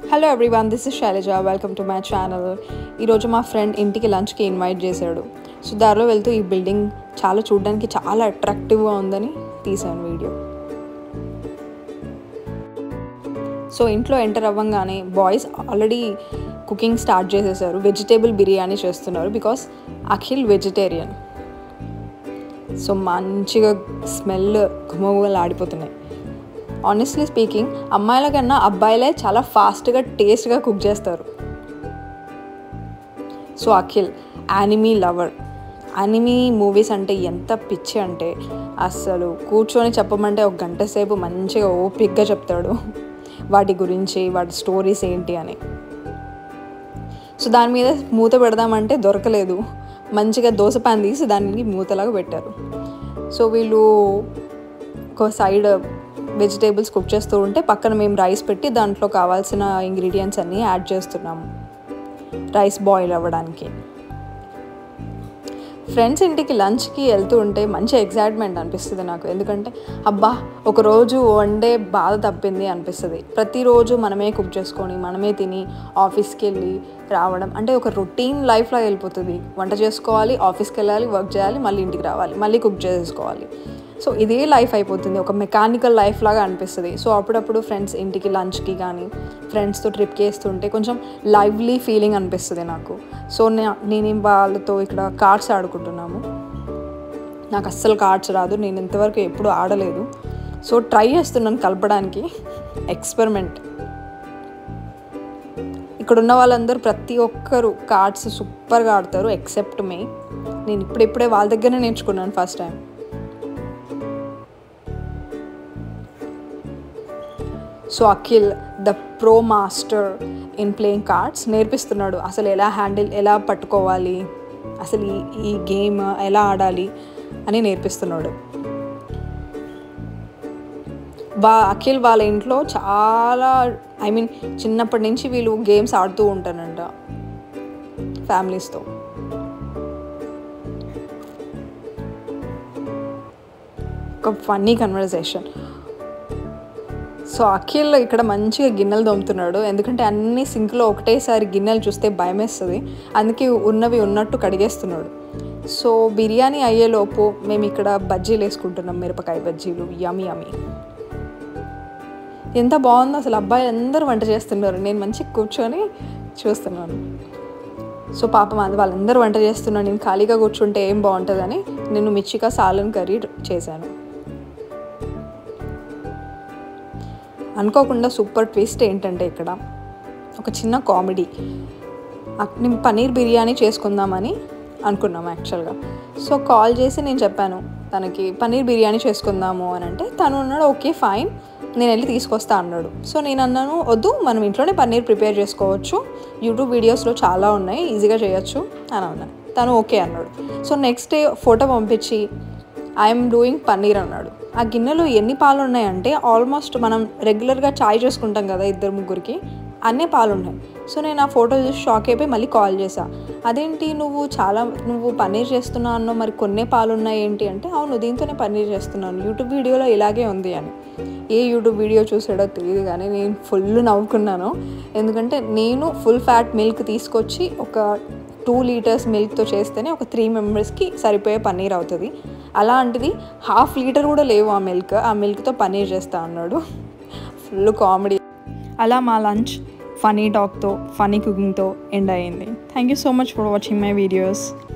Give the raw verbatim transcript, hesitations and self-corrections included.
Hello everyone, this is Shailaja. Welcome to my channel. ఈరోజు మా friend ఇంటికి లంచ్కి ఇన్వైట్ చేశాడు. సో దారిలో వెళ్తూ ఈ బిల్డింగ్ చాలా చూడడానికి చాలా అట్రాక్టివ్గా ఉందని తీసాను వీడియో. సో ఇంట్లో ఎంటర్ అవ్వగానే బాయ్స్ ఆల్రెడీ కుకింగ్ స్టార్ట్ చేసేసారు. వెజిటేబుల్ బిర్యానీ చేస్తున్నారు బికాస్ అఖిల్ వెజిటేరియన్. సో మంచిగా స్మెల్ గుమగుమలు ఆడిపోతున్నాయి. ఆనెస్ట్లీ స్పీకింగ్, అమ్మాయిల కన్నా అబ్బాయిలే చాలా ఫాస్ట్గా టేస్ట్గా కుక్ చేస్తారు. So Akhil anime lover. Anime movies అంటే ఎంత పిచ్చి అంటే అస్సలు కూర్చొని చెప్పమంటే ఒక గంట సేపు మంచిగా ఓపిక్గా చెప్తాడు వాటి గురించి, వాటి స్టోరీస్ ఏంటి అని. సో దాని మీద మూత పెడదామంటే దొరకలేదు. మంచిగా దోశ పాన్ తీసి దానికి మూతలాగా పెట్టారు. సో వీళ్ళు ఒక సైడ్ వెజిటేబుల్స్ కుక్ చేస్తూ ఉంటే పక్కన మేము రైస్ పెట్టి దాంట్లో కావాల్సిన ఇంగ్రీడియంట్స్ అన్నీ యాడ్ చేస్తున్నాము రైస్ బాయిల్ అవ్వడానికి. ఫ్రెండ్స్ ఇంటికి లంచ్కి వెళ్తూ ఉంటే మంచి ఎగ్జైట్మెంట్ అనిపిస్తుంది నాకు. ఎందుకంటే అబ్బా ఒకరోజు వన్ డే బాధ తప్పింది అనిపిస్తుంది. ప్రతిరోజు మనమే కుక్ చేసుకొని మనమే తిని ఆఫీస్కి వెళ్ళి రావడం అంటే ఒక రొటీన్ లైఫ్లో వెళ్ళిపోతుంది. వంట చేసుకోవాలి, ఆఫీస్కి వెళ్ళాలి, వర్క్ చేయాలి, మళ్ళీ ఇంటికి రావాలి, మళ్ళీ కుక్ చేసుకోవాలి. సో ఇదే లైఫ్ అయిపోతుంది, ఒక మెకానికల్ లైఫ్ లాగా అనిపిస్తుంది. సో అప్పుడప్పుడు ఫ్రెండ్స్ ఇంటికి లంచ్కి కానీ ఫ్రెండ్స్తో ట్రిప్కి వేస్తుంటే కొంచెం లైవ్లీ ఫీలింగ్ అనిపిస్తుంది నాకు. సో నేను వాళ్ళతో ఇక్కడ కార్డ్స్ ఆడుకుంటున్నాము. నాకు అస్సలు కార్డ్స్ రాదు, నేను ఇంతవరకు ఎప్పుడు ఆడలేదు. సో ట్రై చేస్తున్నాను కలపడానికి, ఎక్స్పెరిమెంట్. ఇక్కడ ఉన్న వాళ్ళందరూ ప్రతి ఒక్కరు కార్డ్స్ సూపర్గా ఆడతారు ఎక్సెప్ట్ మే. నేను ఇప్పుడిప్పుడే వాళ్ళ దగ్గరనే నేర్చుకున్నాను first time. So Akhil the pro master in playing cards నేర్పిస్తున్నాడు. అసలు ఎలా హ్యాండిల్, ఎలా పట్టుకోవాలి, అసలు ఈ ఈ గేమ్ ఎలా ఆడాలి అని నేర్పిస్తున్నాడు. వా అఖిల్ వాళ్ళ ఇంట్లో చాలా ఐ మీన్ చిన్నప్పటి నుంచి వీళ్ళు గేమ్స్ ఆడుతూ ఉంటారంట ఫ్యామిలీస్తో. ఒక ఫన్నీ కన్వర్సేషన్. సో అఖిల్ ఇక్కడ మంచిగా గిన్నెలు తోముతున్నాడు. ఎందుకంటే అన్ని సింక్లో ఒకటేసారి గిన్నెలు చూస్తే భయం వేస్తుంది, అందుకే ఉన్నవి ఉన్నట్టు కడిగేస్తున్నాడు. సో బిర్యానీ అయ్యేలోపు మేము ఇక్కడ బజ్జీలు వేసుకుంటున్నాం, మిరపకాయ బజ్జీలు. యమీ యమీ, ఎంత బాగుందో అసలు. అబ్బాయి అందరూ వంట చేస్తున్నారు, నేను మంచిగా కూర్చొని చూస్తున్నాను. సో పాపం అది వాళ్ళందరూ వంట చేస్తున్నాను, నేను ఖాళీగా కూర్చుంటే ఏం బాగుంటుందని నేను మిర్చికా సాలన్ కర్రీ చేశాను. అనుకోకుండా సూపర్ ట్విస్ట్ ఏంటంటే ఇక్కడ ఒక చిన్న కామెడీ. నేను పన్నీర్ బిర్యానీ చేసుకుందామని అనుకున్నాము యాక్చువల్గా. సో కాల్ చేసి నేను చెప్పాను తనకి పన్నీర్ బిర్యానీ చేసుకుందాము అని అంటే తను అన్నాడు ఓకే ఫైన్, నేను వెళ్ళి తీసుకొస్తా అన్నాడు. సో నేను అన్నాను వద్దు, మనం ఇంట్లోనే పన్నీర్ ప్రిపేర్ చేసుకోవచ్చు, యూట్యూబ్ వీడియోస్లో చాలా ఉన్నాయి, ఈజీగా చేయొచ్చు అని అన్నాను. తను ఓకే అన్నాడు. సో నెక్స్ట్ డే ఫోటో పంపించి ఐఎమ్ డూయింగ్ పన్నీర్ అన్నాడు. ఆ గిన్నెలో ఎన్ని పాలు ఉన్నాయంటే ఆల్మోస్ట్ మనం రెగ్యులర్గా చాయ్ చేసుకుంటాం కదా ఇద్దరు ముగ్గురికి, అన్నీ పాలు ఉన్నాయి. సో నేను ఆ ఫోటో చూసి షాక్ అయిపోయి మళ్ళీ కాల్ చేశా. అదేంటి నువ్వు చాలా నువ్వు పన్నీర్ చేస్తున్నావు అన్నావు, మరి కొన్నే పాలు ఉన్నాయి ఏంటి అంటే అవును దీంతోనే పన్నీర్ చేస్తున్నాను, యూట్యూబ్ వీడియోలో ఇలాగే ఉంది అని. ఏ యూట్యూబ్ వీడియో చూసాడో తెలియదు కానీ నేను ఫుల్ నవ్వుకున్నాను. ఎందుకంటే నేను ఫుల్ ఫ్యాట్ మిల్క్ తీసుకొచ్చి ఒక టూ లీటర్స్ మిల్క్తో చేస్తేనే ఒక త్రీ మెంబర్స్కి సరిపోయే పన్నీర్ అవుతుంది. అలాంటిది హాఫ్ లీటర్ కూడా లేవు ఆ మిల్క్, ఆ మిల్క్తో పన్నీర్ చేస్తా అన్నాడు. Full comedy. అలా మా లంచ్ ఫనీ టాక్తో, ఫనీ కుకింగ్తో ఎండ్ అయ్యింది. Thank you so much for watching my videos.